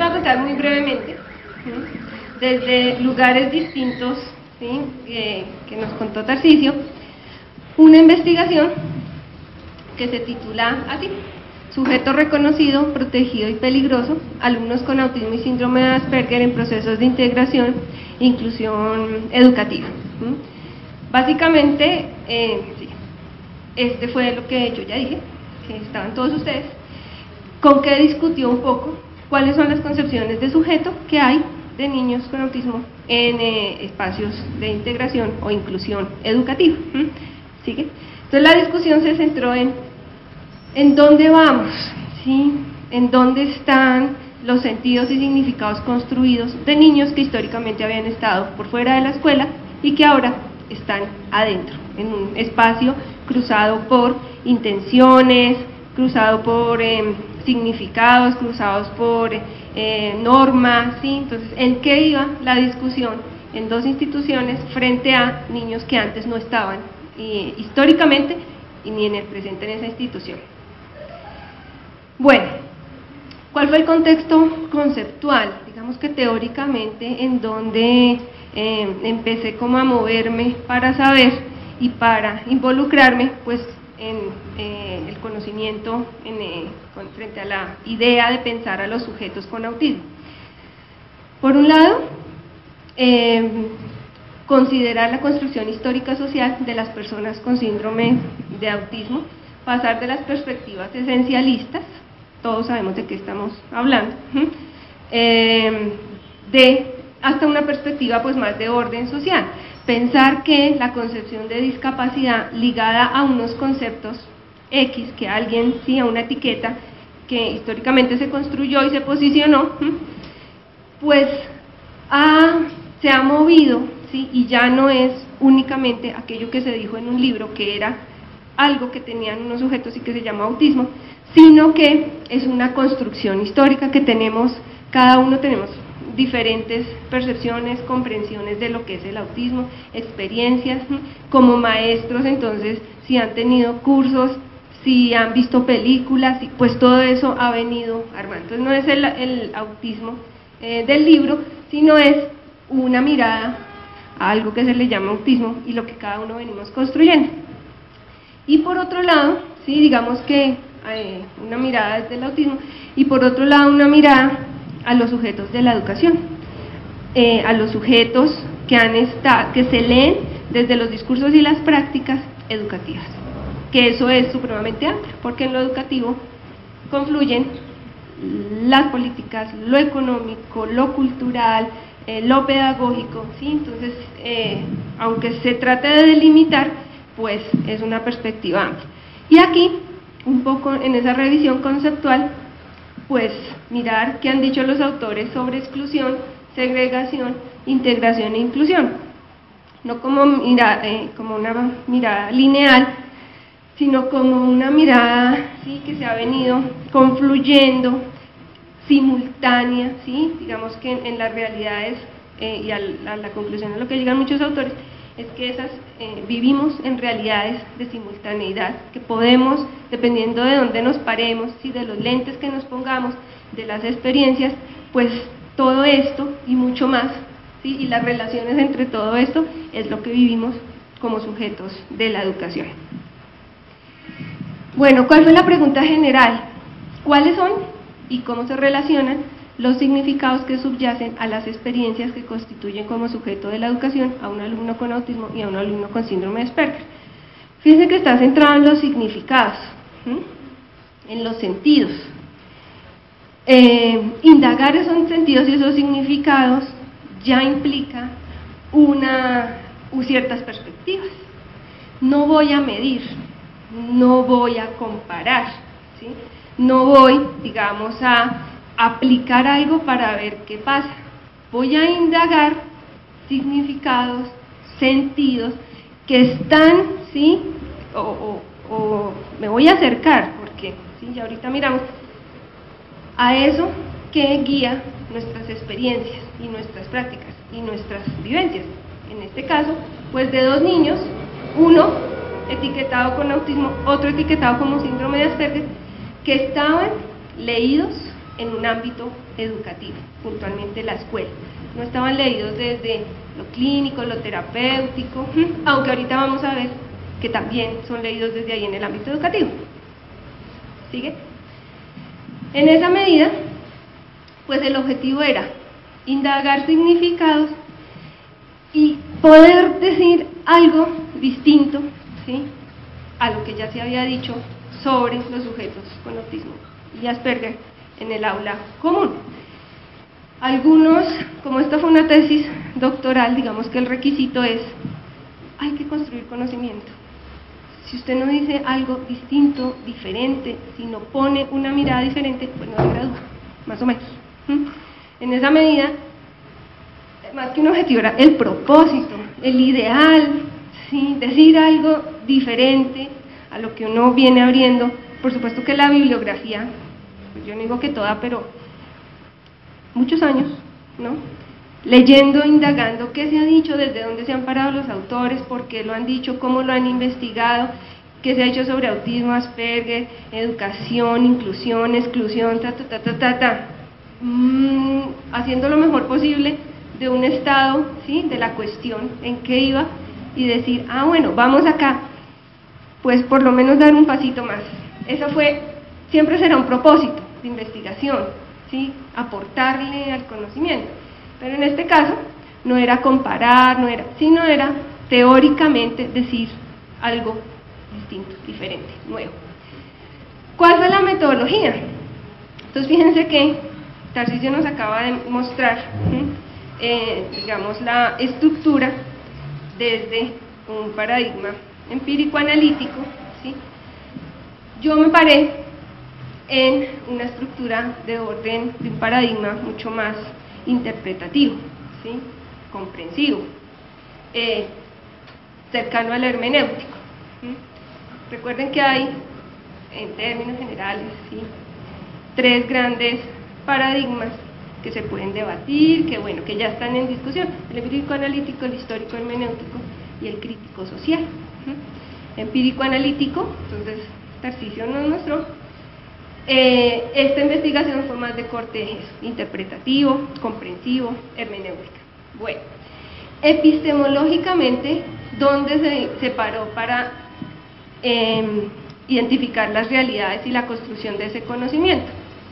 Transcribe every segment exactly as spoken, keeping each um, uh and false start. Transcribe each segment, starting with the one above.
voy a contar muy brevemente, ¿sí? Desde lugares distintos, ¿sí? eh, que nos contó Tarcisio, una investigación que se titula así: Sujeto reconocido, protegido y peligroso, alumnos con autismo y síndrome de Asperger en procesos de integración e inclusión educativa. ¿Sí? Básicamente, eh, sí, este fue lo que yo ya dije, que estaban todos ustedes, con que discutió un poco cuáles son las concepciones de sujeto que hay de niños con autismo en eh, espacios de integración o inclusión educativa. ¿Mm? ¿Sigue? Entonces la discusión se centró en en dónde vamos, ¿sí? En dónde están los sentidos y significados construidos de niños que históricamente habían estado por fuera de la escuela y que ahora están adentro, en un espacio cruzado por intenciones, cruzado por eh, significados, cruzados por eh, normas, ¿sí? Entonces, ¿en qué iba la discusión en dos instituciones frente a niños que antes no estaban y, históricamente y ni en el presente en esa institución? Bueno, ¿cuál fue el contexto conceptual? Digamos que teóricamente en donde eh, empecé como a moverme para saber y para involucrarme pues en eh, el conocimiento en, eh, con, frente a la idea de pensar a los sujetos con autismo. Por un lado, eh, considerar la construcción histórica social de las personas con síndrome de autismo, pasar de las perspectivas esencialistas, todos sabemos de qué estamos hablando, eh, de hasta una perspectiva pues más de orden social, pensar que la concepción de discapacidad ligada a unos conceptos X, que alguien, sí, a una etiqueta que históricamente se construyó y se posicionó, pues ha, se ha movido, ¿sí? Y ya no es únicamente aquello que se dijo en un libro, que era algo que tenían unos sujetos y que se llama autismo, sino que es una construcción histórica que tenemos, cada uno tenemos diferentes percepciones, comprensiones de lo que es el autismo, experiencias, como maestros, entonces, si han tenido cursos, si han visto películas, pues todo eso ha venido armando. Entonces no es el, el autismo eh, del libro, sino es una mirada a algo que se le llama autismo y lo que cada uno venimos construyendo. Y por otro lado, sí, digamos que eh, una mirada desde el autismo, y por otro lado una mirada a los sujetos de la educación, eh, a los sujetos que, han estado, que se leen desde los discursos y las prácticas educativas, que eso es supremamente amplio, porque en lo educativo confluyen las políticas, lo económico, lo cultural, eh, lo pedagógico, ¿sí? Entonces, eh, aunque se trate de delimitar, pues es una perspectiva amplia. Y aquí, un poco en esa revisión conceptual, pues mirar qué han dicho los autores sobre exclusión, segregación, integración e inclusión, no como, mira, eh, como una mirada lineal, sino como una mirada, ¿sí?, que se ha venido confluyendo, simultánea, ¿sí? Digamos que en, en las realidades, eh, y a la, a la conclusión a lo que llegan muchos autores, es que esas eh, vivimos en realidades de simultaneidad, que podemos, dependiendo de dónde nos paremos, ¿sí?, de los lentes que nos pongamos, de las experiencias, pues todo esto y mucho más, ¿sí?, y las relaciones entre todo esto es lo que vivimos como sujetos de la educación. Bueno, ¿cuál fue la pregunta general? ¿Cuáles son y cómo se relacionan los significados que subyacen a las experiencias que constituyen como sujeto de la educación a un alumno con autismo y a un alumno con síndrome de Asperger? Fíjense que está centrado en los significados, ¿sí?, en los sentidos. Eh, indagar esos sentidos y esos significados ya implica una, ciertas perspectivas. No voy a medir, no voy a comparar, ¿sí?, no voy, digamos, a aplicar algo para ver qué pasa. Voy a indagar significados, sentidos que están, ¿sí?, o, o, o me voy a acercar, porque, ¿sí?, ya ahorita miramos a eso que guía nuestras experiencias y nuestras prácticas y nuestras vivencias. En este caso, pues de dos niños, uno etiquetado con autismo, otro etiquetado como síndrome de Asperger, que estaban leídos, en un ámbito educativo, puntualmente la escuela. No estaban leídos desde lo clínico, lo terapéutico, aunque ahorita vamos a ver que también son leídos desde ahí en el ámbito educativo. ¿Sigue? En esa medida, pues el objetivo era indagar significados y poder decir algo distinto, ¿sí?, a lo que ya se había dicho sobre los sujetos con autismo y Asperger en el aula común. Algunos, como esta fue una tesis doctoral, digamos que el requisito es, hay que construir conocimiento. Si usted no dice algo distinto, diferente, si no pone una mirada diferente, pues no se gradúa, más o menos. ¿Mm? En esa medida, más que un objetivo, era el propósito, el ideal, ¿sí?, decir algo diferente a lo que uno viene abriendo. Por supuesto que la bibliografía, pues yo no digo que toda, pero muchos años, ¿no?, leyendo, indagando qué se ha dicho, desde dónde se han parado los autores, por qué lo han dicho, cómo lo han investigado, qué se ha hecho sobre autismo, Asperger, educación, inclusión, exclusión, ta, ta, ta, ta, ta, ta. Mm, haciendo lo mejor posible de un estado, ¿sí?, de la cuestión en que iba, y decir, ah, bueno, vamos acá, pues por lo menos dar un pasito más. Eso fue, siempre será un propósito de investigación, ¿sí?, aportarle al conocimiento, pero en este caso no era comparar, no era, sino era teóricamente decir algo distinto, diferente, nuevo. ¿Cuál fue la metodología? Entonces fíjense que Tarcisio nos acaba de mostrar, ¿sí?, eh, digamos, la estructura desde un paradigma empírico-analítico, ¿sí? Yo me paré en una estructura de orden, de un paradigma mucho más interpretativo, ¿sí?, comprensivo, eh, cercano al hermenéutico. ¿Sí? Recuerden que hay, en términos generales, ¿sí?, tres grandes paradigmas que se pueden debatir, que bueno, que ya están en discusión: el empírico-analítico, el histórico-hermenéutico y el crítico-social. ¿Sí? Empírico-analítico, entonces Tarcisio nos mostró, eh, esta investigación fue más de corte interpretativo, comprensivo, hermenéutica. Bueno, epistemológicamente, ¿dónde se separó para eh, identificar las realidades y la construcción de ese conocimiento?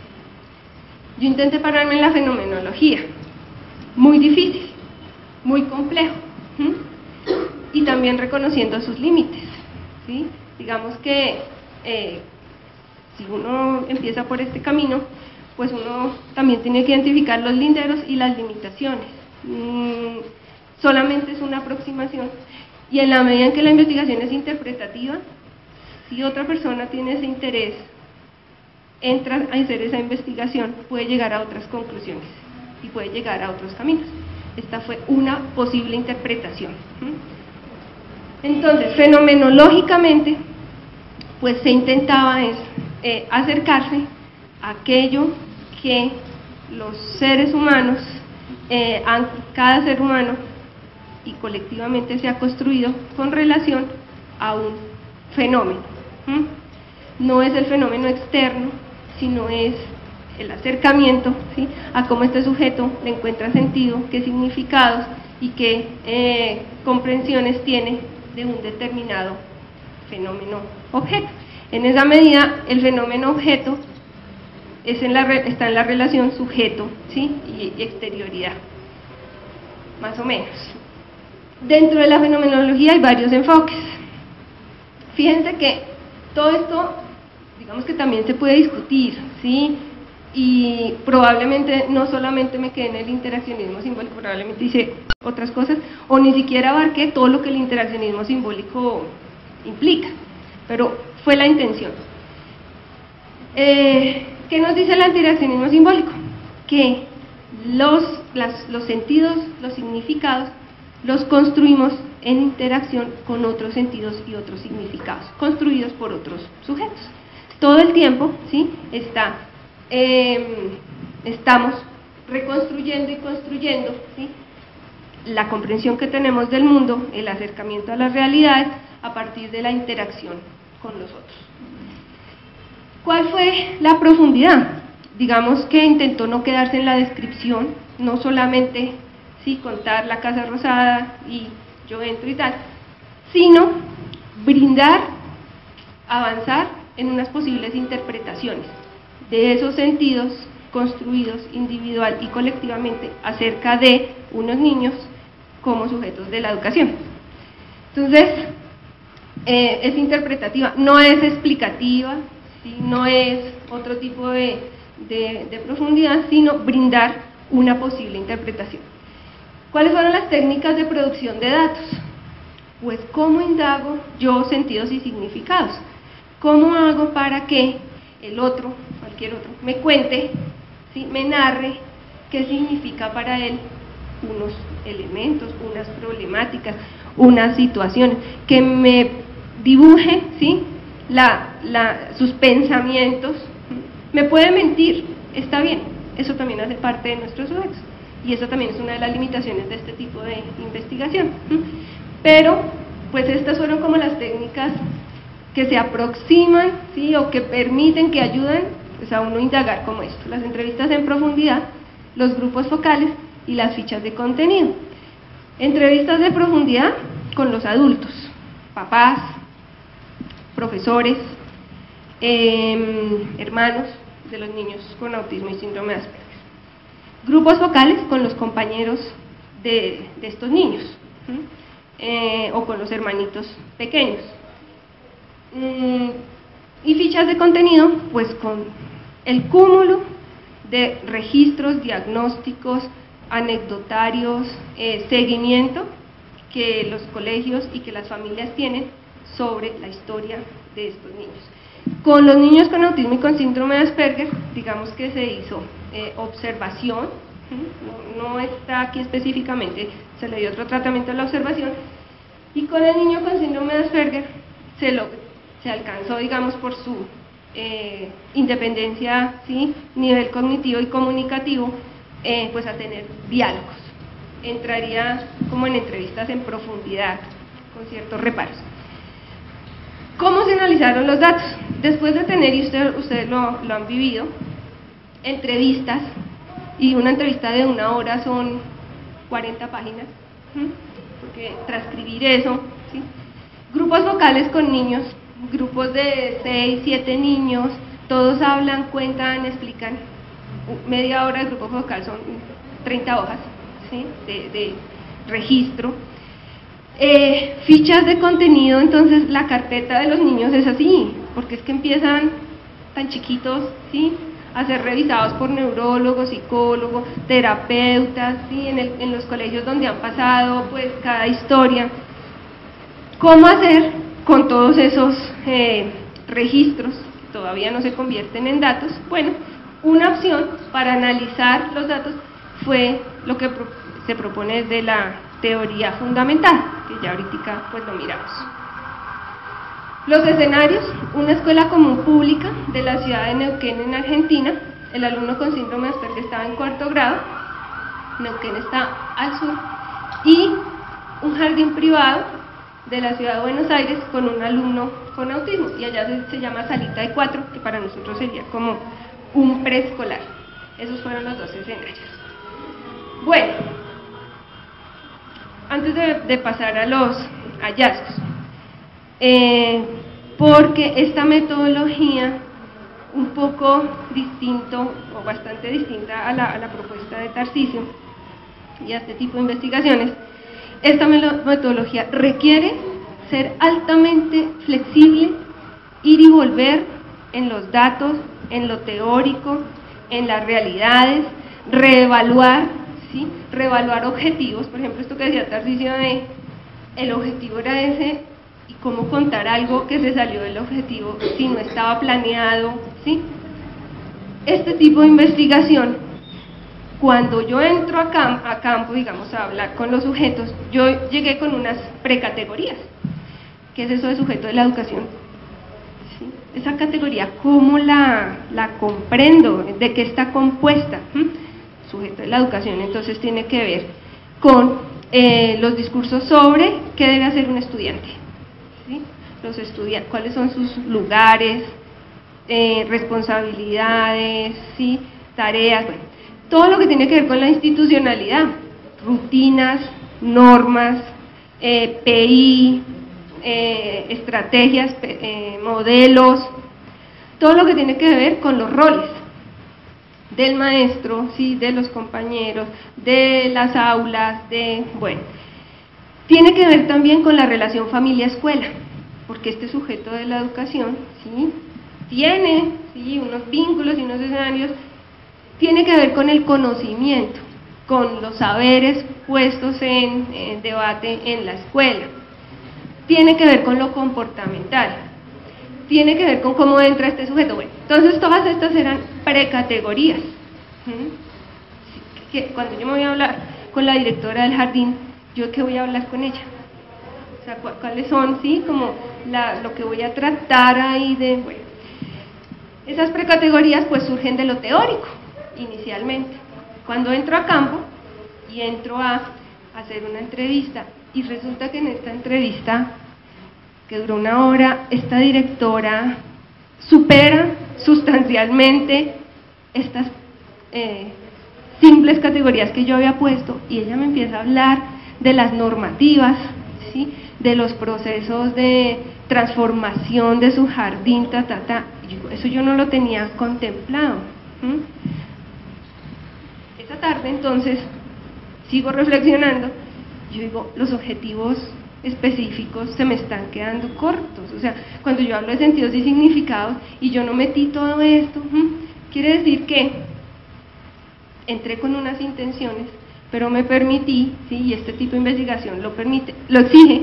Yo intenté pararme en la fenomenología, muy difícil, muy complejo, ¿sí?, y también reconociendo sus límites, ¿sí? Digamos que eh, si uno empieza por este camino, pues uno también tiene que identificar los linderos y las limitaciones. Mm, solamente es una aproximación, y en la medida en que la investigación es interpretativa, si otra persona tiene ese interés, entra a hacer esa investigación, puede llegar a otras conclusiones y puede llegar a otros caminos. Esta fue una posible interpretación. Entonces, fenomenológicamente, pues se intentaba es, eh, acercarse a aquello que los seres humanos, eh, han, cada ser humano y colectivamente se ha construido con relación a un fenómeno. ¿Mm? No es el fenómeno externo, sino es el acercamiento, ¿sí?, a cómo este sujeto le encuentra sentido, qué significados y qué eh, comprensiones tiene de un determinado fenómeno objeto. En esa medida, el fenómeno objeto es en la, está en la relación sujeto, ¿sí?, y, y exterioridad, más o menos. Dentro de la fenomenología hay varios enfoques. Fíjense que todo esto, digamos que también se puede discutir, ¿sí?, y probablemente no solamente me quedé en el interaccionismo simbólico, probablemente hice otras cosas, o ni siquiera abarqué todo lo que el interaccionismo simbólico implica, pero fue la intención. Eh, ¿Qué nos dice el interaccionismo simbólico? Que los, las, los sentidos, los significados, los construimos en interacción con otros sentidos y otros significados, construidos por otros sujetos. Todo el tiempo, ¿sí?, está, eh, estamos reconstruyendo y construyendo, ¿sí?, la comprensión que tenemos del mundo, el acercamiento a las realidades a partir de la interacción con los otros. ¿Cuál fue la profundidad digamos que intentó no quedarse en la descripción, no solamente sí, contar la Casa Rosada y yo entro y tal, sino brindar, avanzar en unas posibles interpretaciones de esos sentidos construidos individual y colectivamente acerca de unos niños como sujetos de la educación. Entonces, eh, es interpretativa, no es explicativa, ¿sí? No es otro tipo de, de, de profundidad, sino brindar una posible interpretación. ¿Cuáles fueron las técnicas de producción de datos? Pues, ¿cómo indago yo sentidos y significados? ¿Cómo hago para que el otro, cualquier otro, me cuente, ¿sí? me narre qué significa para él unos elementos, unas problemáticas, unas situaciones, que me dibuje, ¿sí? la, la, sus pensamientos? Me puede mentir, está bien, eso también hace parte de nuestros sujetos, y eso también es una de las limitaciones de este tipo de investigación. Pero, pues estas fueron como las técnicas que se aproximan, ¿sí? o que permiten, que ayudan pues, a uno indagar como esto: las entrevistas en profundidad, los grupos focales y las fichas de contenido. Entrevistas de profundidad con los adultos, papás, profesores, eh, hermanos de los niños con autismo y síndrome de Asperger. Grupos focales con los compañeros de, de estos niños, ¿sí? eh, o con los hermanitos pequeños. Mm, y fichas de contenido, pues con el cúmulo de registros, diagnósticos, anecdotarios, eh, seguimiento que los colegios y que las familias tienen sobre la historia de estos niños. Con los niños con autismo y con síndrome de Asperger, digamos que se hizo eh, observación, no, no está aquí específicamente, se le dio otro tratamiento a la observación, y con el niño con síndrome de Asperger se, lo, se alcanzó, digamos, por su eh, independencia, ¿sí? nivel cognitivo y comunicativo, eh, pues a tener diálogos. Entraría como en entrevistas en profundidad, con ciertos reparos. ¿Cómo se analizaron los datos? Después de tener, y usted, ustedes lo, lo han vivido, entrevistas, y una entrevista de una hora son cuarenta páginas, ¿sí? porque transcribir eso, ¿sí? Grupos focales con niños, grupos de seis, siete niños, todos hablan, cuentan, explican, media hora de grupo focal son treinta hojas, ¿sí? de, de registro. Eh, fichas de contenido, entonces la carpeta de los niños es así, porque es que empiezan tan chiquitos, ¿sí? a ser revisados por neurólogos, psicólogos, terapeutas, ¿sí? en, el, en los colegios donde han pasado pues cada historia. ¿Cómo hacer con todos esos eh, registros que todavía no se convierten en datos? Bueno, una opción para analizar los datos fue lo que pro se propone desde la teoría fundamental, que ya ahorita pues lo miramos. Los escenarios: una escuela común pública de la ciudad de Neuquén en Argentina, el alumno con síndrome de Asperger estaba en cuarto grado, Neuquén está al sur, y un jardín privado de la ciudad de Buenos Aires con un alumno con autismo, y allá se, se llama Salita de Cuatro, que para nosotros sería como un preescolar. Esos fueron los dos escenarios. Bueno, antes de, de pasar a los hallazgos, eh, porque esta metodología, un poco distinto o bastante distinta a la, a la propuesta de Tarcisio y a este tipo de investigaciones, esta metodología requiere ser altamente flexible, ir y volver en los datos, en lo teórico, en las realidades, reevaluar, ¿sí? reevaluar objetivos. Por ejemplo, esto que decía Tarcisio de el objetivo era ese, y cómo contar algo que se salió del objetivo si no estaba planeado, ¿sí? Este tipo de investigación, cuando yo entro a, camp a campo, digamos, a hablar con los sujetos, yo llegué con unas precategorías. ¿Qué es eso de sujeto de la educación? ¿Sí? Esa categoría, ¿cómo la, la comprendo? ¿De qué está compuesta? ¿Mm? Sujeto de la educación, entonces tiene que ver con eh, los discursos sobre qué debe hacer un estudiante, ¿sí? Los estudiantes, cuáles son sus lugares, eh, responsabilidades, ¿sí? Tareas, bueno, todo lo que tiene que ver con la institucionalidad, rutinas, normas, eh, P I, eh, estrategias, eh, modelos, todo lo que tiene que ver con los roles del maestro, ¿sí? De los compañeros, de las aulas, de, bueno, tiene que ver también con la relación familia-escuela, porque este sujeto de la educación, ¿sí? Tiene, ¿sí? Unos vínculos y unos escenarios, tiene que ver con el conocimiento, con los saberes puestos en, en debate en la escuela, tiene que ver con lo comportamental, tiene que ver con cómo entra este sujeto. Bueno, entonces todas estas eran precategorías. ¿Mm? Que cuando yo me voy a hablar con la directora del jardín, ¿yo qué voy a hablar con ella? O sea, ¿cuáles son, sí, como la, lo que voy a tratar ahí de, bueno, esas precategorías pues surgen de lo teórico, inicialmente. Cuando entro a campo y entro a hacer una entrevista, y resulta que en esta entrevista, que duró una hora, esta directora supera sustancialmente estas eh, simples categorías que yo había puesto, y ella me empieza a hablar de las normativas, ¿sí? De los procesos de transformación de su jardín, ta, ta, ta. Y yo, eso yo no lo tenía contemplado. ¿Mm? Esa tarde, entonces, sigo reflexionando, yo digo, los objetivos específicos se me están quedando cortos. O sea, cuando yo hablo de sentidos y significados y yo no metí todo esto, ¿hmm? Quiere decir que entré con unas intenciones, pero me permití, ¿sí? Y este tipo de investigación lo permite, lo exige,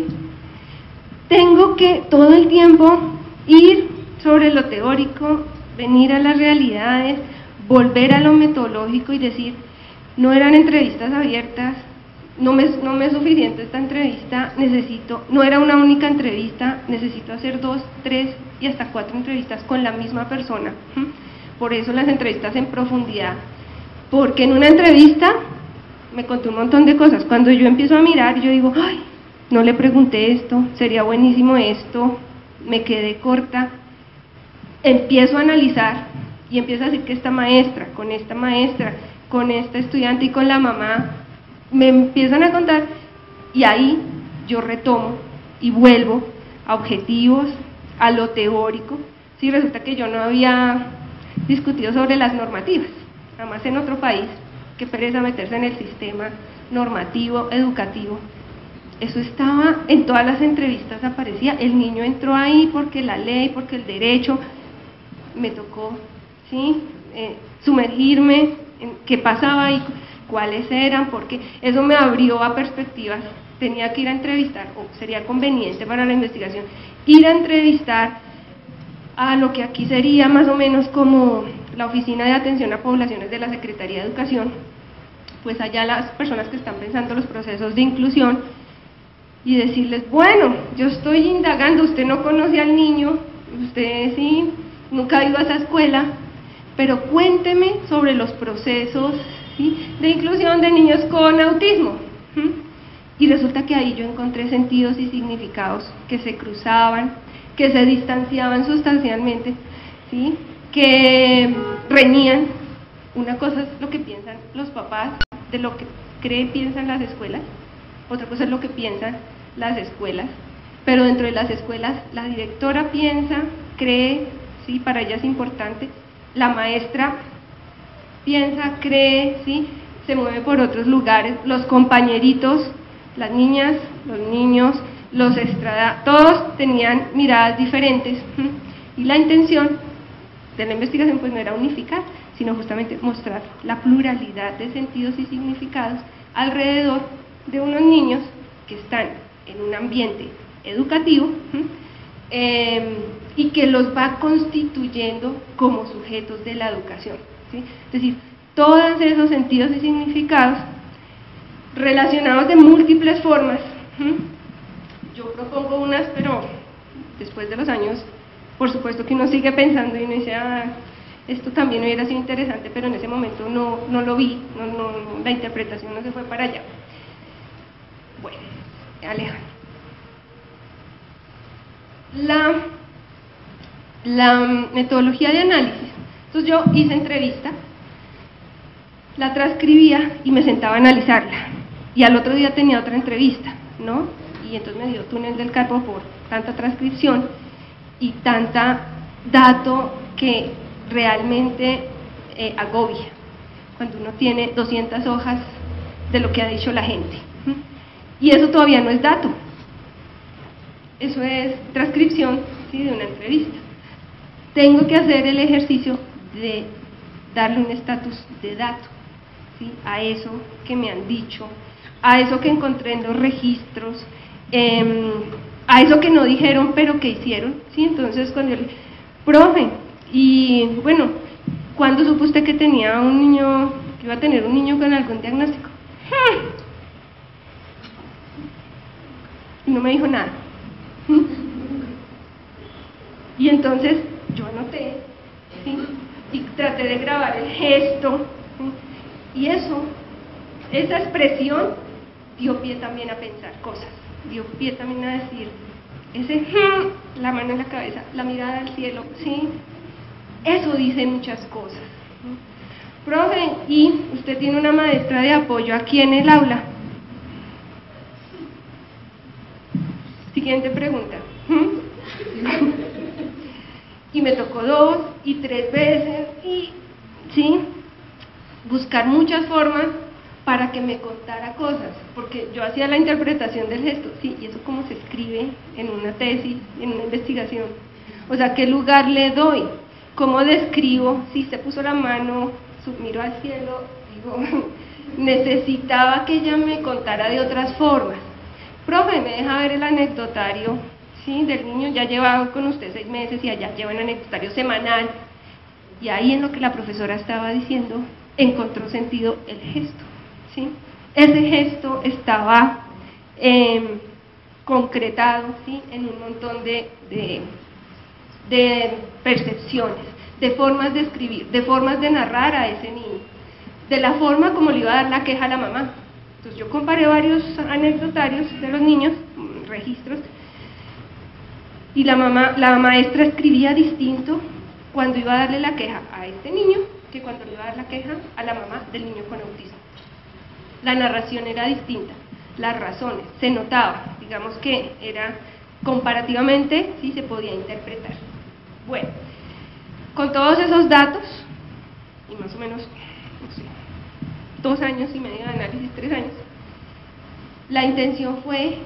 tengo que todo el tiempo ir sobre lo teórico, venir a las realidades, volver a lo metodológico y decir, no eran entrevistas abiertas, no me, no me es suficiente esta entrevista, necesito, no era una única entrevista, necesito hacer dos, tres y hasta cuatro entrevistas con la misma persona. Por eso las entrevistas en profundidad, porque en una entrevista me contó un montón de cosas. Cuando yo empiezo a mirar, yo digo, ay, no le pregunté esto, sería buenísimo esto, me quedé corta. Empiezo a analizar y empiezo a decir que esta maestra, con esta maestra, con esta estudiante y con la mamá, me empiezan a contar, y ahí yo retomo y vuelvo a objetivos, a lo teórico. Sí, resulta que yo no había discutido sobre las normativas, además en otro país, que pereza meterse en el sistema normativo, educativo. Eso estaba en todas las entrevistas, aparecía, el niño entró ahí porque la ley, porque el derecho, me tocó, ¿sí? Eh, sumergirme en qué pasaba ahí, cuáles eran, porque eso me abrió a perspectivas. Tenía que ir a entrevistar, o sería conveniente para la investigación, ir a entrevistar a lo que aquí sería más o menos como la Oficina de Atención a Poblaciones de la Secretaría de Educación, pues allá las personas que están pensando los procesos de inclusión, y decirles, bueno, yo estoy indagando, usted no conoce al niño, usted sí, nunca ha ido a esa escuela, pero cuénteme sobre los procesos, ¿sí?, de inclusión de niños con autismo. ¿Mm? Y resulta que ahí yo encontré sentidos y significados que se cruzaban, que se distanciaban sustancialmente, ¿sí?, que reñían. Una cosa es lo que piensan los papás, de lo que creen, piensan las escuelas, otra cosa es lo que piensan las escuelas, pero dentro de las escuelas la directora piensa, cree, ¿sí?, para ella es importante, la maestra piensa, cree, ¿sí?, se mueve por otros lugares, los compañeritos, las niñas, los niños, los estrada, todos tenían miradas diferentes, y la intención de la investigación pues no era unificar, sino justamente mostrar la pluralidad de sentidos y significados alrededor de unos niños que están en un ambiente educativo eh, y que los va constituyendo como sujetos de la educación, ¿sí? Es decir, todos esos sentidos y significados relacionados de múltiples formas. Yo propongo unas, pero después de los años, por supuesto que uno sigue pensando y uno dice, ah, esto también hubiera sido interesante, pero en ese momento no, no lo vi, no, no, la interpretación no se fue para allá. Bueno, Alejandro. La, la metodología de análisis. Entonces yo hice entrevista, la transcribía y me sentaba a analizarla, y al otro día tenía otra entrevista, ¿no? Y entonces me dio túnel del carpo por tanta transcripción y tanta dato que realmente eh, agobia cuando uno tiene doscientas hojas de lo que ha dicho la gente. Y eso todavía no es dato, eso es transcripción, ¿sí?, de una entrevista. Tengo que hacer el ejercicio de darle un estatus de dato, ¿sí?, a eso que me han dicho, a eso que encontré en los registros, eh, a eso que no dijeron pero que hicieron, ¿sí? Entonces cuando yo le dije, profe, y bueno, ¿cuándo supo usted que tenía un niño, que iba a tener un niño con algún diagnóstico? Y no me dijo nada. Y entonces yo anoté, ¿sí?, y traté de grabar el gesto, ¿sí?, y eso, esa expresión dio pie también a pensar cosas, dio pie también a decir, ese la mano en la cabeza, la mirada al cielo, ¿sí?, eso dice muchas cosas. Profe, y usted tiene una maestra de apoyo aquí en el aula. Siguiente pregunta. Y me tocó dos y tres veces, y sí, buscar muchas formas para que me contara cosas, porque yo hacía la interpretación del gesto, sí, y eso como se escribe en una tesis, en una investigación. O sea, ¿qué lugar le doy? ¿Cómo describo? Si se puso la mano, miro al cielo, digo, necesitaba que ella me contara de otras formas. Profe, me deja ver el anecdotario, ¿sí?, del niño, ya llevaba con usted seis meses y allá lleva un anecdotario semanal, y ahí en lo que la profesora estaba diciendo, encontró sentido el gesto, ¿sí? Ese gesto estaba eh, concretado, ¿sí?, en un montón de, de, de percepciones, de formas de escribir, de formas de narrar a ese niño, de la forma como le iba a dar la queja a la mamá. Entonces yo comparé varios anecdotarios de los niños, registros, y la mamá, la maestra escribía distinto cuando iba a darle la queja a este niño que cuando le iba a dar la queja a la mamá del niño con autismo. La narración era distinta, las razones, se notaba, digamos que era comparativamente, sí se podía interpretar. Bueno, con todos esos datos, y más o menos, no sé, dos años y medio de análisis, tres años, la intención fue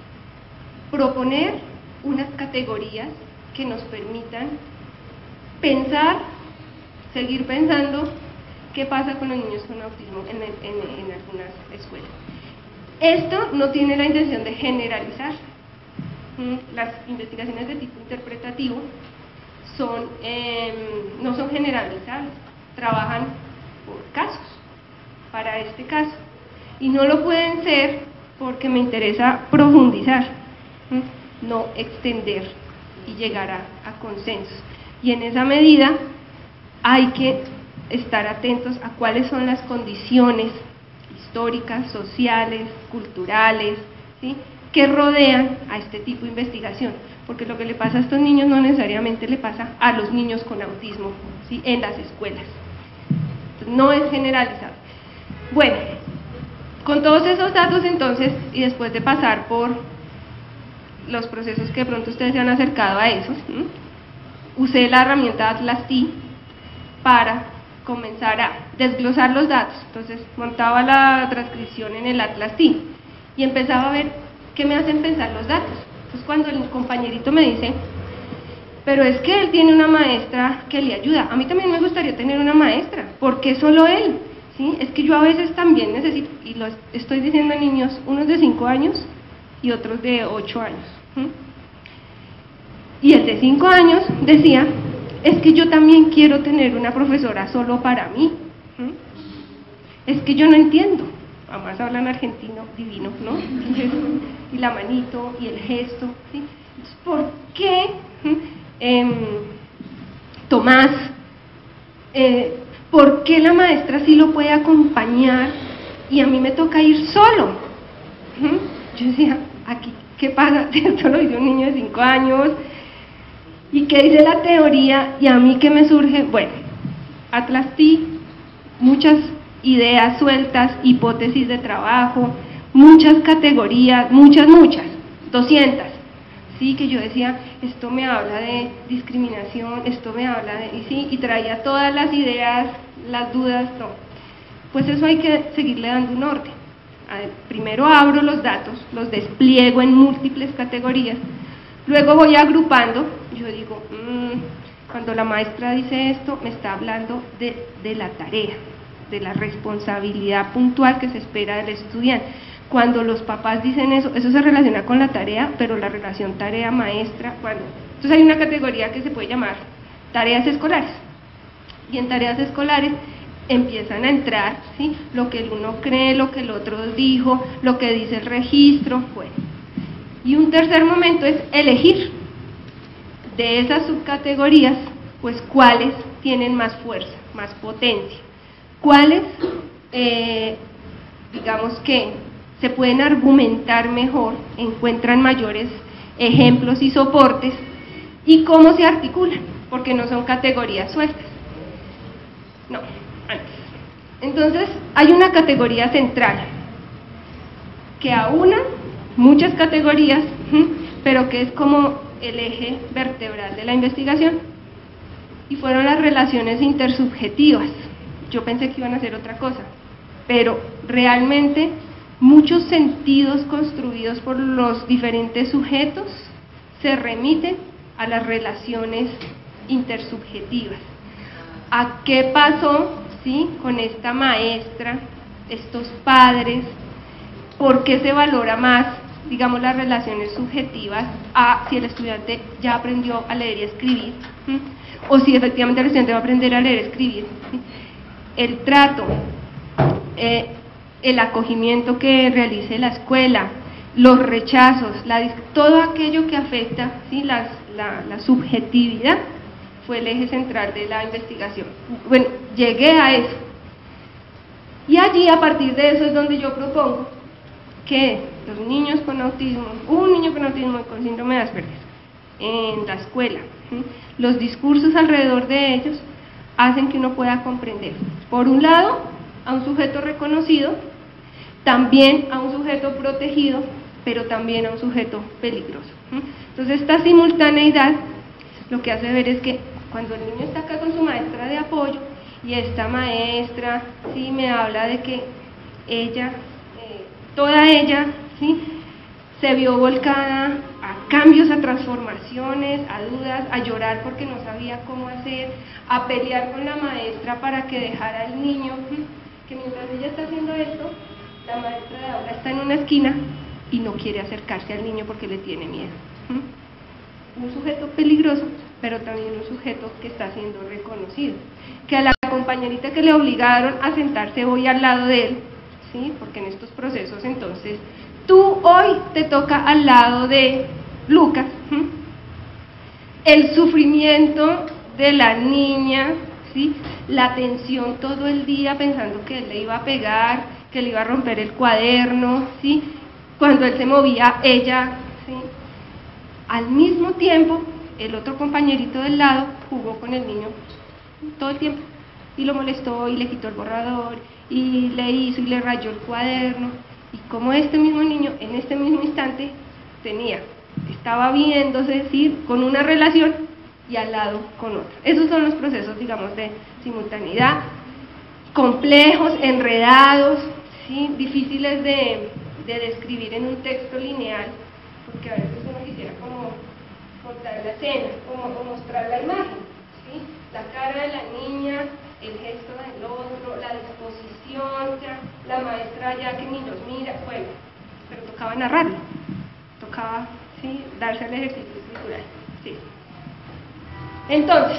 proponer unas categorías que nos permitan pensar, seguir pensando qué pasa con los niños con autismo en, en, en algunas escuelas. Esto no tiene la intención de generalizar. Las investigaciones de tipo interpretativo son, eh, no son generalizables, trabajan por casos, para este caso, y no lo pueden ser porque me interesa profundizar, no extender y llegar a, a consensos, y en esa medida hay que estar atentos a cuáles son las condiciones históricas, sociales, culturales, ¿sí?, que rodean a este tipo de investigación, porque lo que le pasa a estos niños no necesariamente le pasa a los niños con autismo, ¿sí?, en las escuelas. Entonces, no es generalizado. Bueno, con todos esos datos entonces, y después de pasar por los procesos que de pronto ustedes se han acercado a esos, ¿sí?, usé la herramienta Atlas-T para comenzar a desglosar los datos. Entonces montaba la transcripción en el Atlas-T y empezaba a ver qué me hacen pensar los datos. Entonces cuando el compañerito me dice, pero es que él tiene una maestra que le ayuda, a mí también me gustaría tener una maestra, ¿por qué solo él? ¿Sí? Es que yo a veces también necesito, y lo estoy diciendo a niños, unos de cinco años y otros de ocho años. ¿Sí? Y el de cinco años decía, es que yo también quiero tener una profesora solo para mí. ¿Sí? Es que yo no entiendo. Además hablan argentino divino, ¿no? Entonces, y la manito y el gesto, ¿sí? Entonces, ¿por qué eh, Tomás, eh, por qué la maestra sí lo puede acompañar y a mí me toca ir solo? ¿Sí? Yo decía, aquí, ¿qué pasa? Esto lo hizo un niño de cinco años, ¿Y qué dice la teoría? ¿Y a mí qué me surge? Bueno, Atlas T, muchas ideas sueltas, hipótesis de trabajo, muchas categorías, muchas, muchas, doscientas. Sí, que yo decía, esto me habla de discriminación, esto me habla de... Y sí, y traía todas las ideas, las dudas, no. Pues eso hay que seguirle dando un orden. Ver, primero abro los datos, los despliego en múltiples categorías, luego voy agrupando, yo digo, mmm, cuando la maestra dice esto, me está hablando de, de la tarea, de la responsabilidad puntual que se espera del estudiante. Cuando los papás dicen eso, eso se relaciona con la tarea, pero la relación tarea-maestra, cuando... Entonces hay una categoría que se puede llamar tareas escolares, y en tareas escolares empiezan a entrar, ¿sí?, lo que el uno cree, lo que el otro dijo, lo que dice el registro, bueno. Y un tercer momento es elegir de esas subcategorías, pues cuáles tienen más fuerza, más potencia, cuáles, eh, digamos que se pueden argumentar mejor, encuentran mayores ejemplos y soportes, y cómo se articulan, porque no son categorías sueltas. No, antes. Entonces, hay una categoría central, que aúna muchas categorías, pero que es como el eje vertebral de la investigación, y fueron las relaciones intersubjetivas. Yo pensé que iban a hacer otra cosa, pero realmente muchos sentidos construidos por los diferentes sujetos se remiten a las relaciones intersubjetivas. ¿A qué pasó, sí, con esta maestra, estos padres? ¿Por qué se valora más, digamos, las relaciones subjetivas a si el estudiante ya aprendió a leer y escribir? ¿sí? O si efectivamente el estudiante va a aprender a leer y escribir. ¿sí? El trato, eh, el acogimiento que realice la escuela, los rechazos, la, todo aquello que afecta, ¿sí?, Las, la, la subjetividad, fue el eje central de la investigación. Bueno, llegué a eso. Y allí, a partir de eso, es donde yo propongo que los niños con autismo, un niño con autismo y con síndrome de Asperger, en la escuela, ¿sí?, los discursos alrededor de ellos hacen que uno pueda comprender, por un lado, a un sujeto reconocido, también a un sujeto protegido, pero también a un sujeto peligroso. Entonces, esta simultaneidad lo que hace ver es que cuando el niño está acá con su maestra de apoyo, y esta maestra, sí, me habla de que ella, eh, toda ella, sí, se vio volcada a cambios, a transformaciones, a dudas, a llorar porque no sabía cómo hacer, a pelear con la maestra para que dejara al niño, que mientras ella está haciendo esto, la maestra de aula está en una esquina y no quiere acercarse al niño porque le tiene miedo. Un sujeto peligroso, pero también un sujeto que está siendo reconocido. Que a la compañerita que le obligaron a sentarse hoy al lado de él, ¿sí?, porque en estos procesos entonces, tú hoy te toca al lado de Lucas, ¿sí?, el sufrimiento de la niña, ¿sí?, la tensión todo el día pensando que él le iba a pegar, que le iba a romper el cuaderno, ¿sí?, cuando él se movía, ella, ¿sí?, al mismo tiempo, el otro compañerito del lado jugó con el niño todo el tiempo, y lo molestó, y le quitó el borrador, y le hizo, y le rayó el cuaderno, y como este mismo niño, en este mismo instante, tenía, estaba viéndose, ¿sí?, con una relación, y al lado con otra. Esos son los procesos, digamos, de simultaneidad, complejos, enredados, ¿sí?, difíciles de, de describir en un texto lineal, porque a veces uno quisiera como contar la escena, como, como mostrar la imagen, ¿sí?, la cara de la niña, el gesto del otro, la disposición, ya, la maestra ya que ni los mira, bueno, pero tocaba narrarlo, tocaba, ¿sí?, darse al ejercicio escritural, ¿sí? Entonces,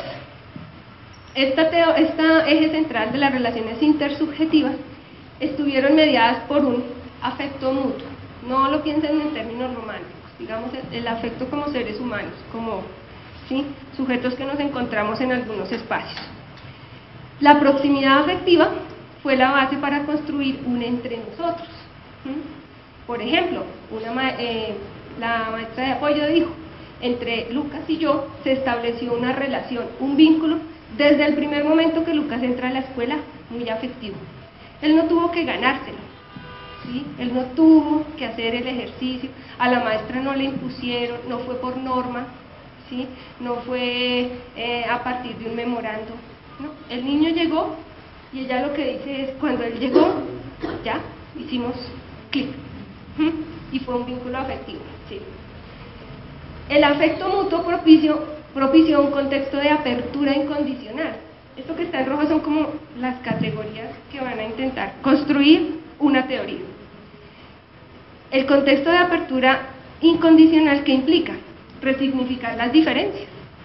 esta, teo, esta eje central de las relaciones intersubjetivas estuvieron mediadas por un afecto mutuo. No lo piensen en términos románticos, digamos el, el afecto como seres humanos, como, ¿sí?, sujetos que nos encontramos en algunos espacios. La proximidad afectiva fue la base para construir un entre nosotros. ¿sí? Por ejemplo, una ma eh, la maestra de apoyo dijo, entre Lucas y yo se estableció una relación, un vínculo, desde el primer momento que Lucas entra a la escuela, muy afectivo. Él no tuvo que ganárselo, ¿sí? Él no tuvo que hacer el ejercicio, a la maestra no le impusieron, no fue por norma, ¿sí? No fue eh, a partir de un memorando, ¿no? El niño llegó y ella lo que dice es, cuando él llegó, ya hicimos clic, ¿sí? Y fue un vínculo afectivo, ¿sí? El afecto mutuo propicio, propició un contexto de apertura incondicional. Esto que está en rojo son como las categorías que van a intentar construir una teoría. El contexto de apertura incondicional, ¿qué implica? Resignificar las diferencias,